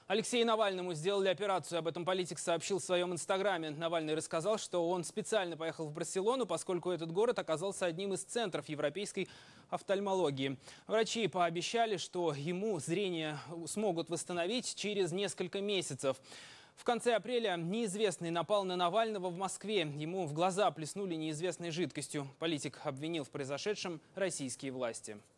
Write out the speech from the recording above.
Алексею Навальному сделали операцию. Об этом политик сообщил в своем инстаграме. Навальный рассказал, что он специально поехал в Барселону, поскольку этот город оказался одним из центров европейской офтальмологии. Врачи пообещали, что ему зрение смогут восстановить через несколько месяцев. В конце апреля неизвестный напал на Навального в Москве. Ему в глаза плеснули неизвестной жидкостью. Политик обвинил в произошедшем российские власти.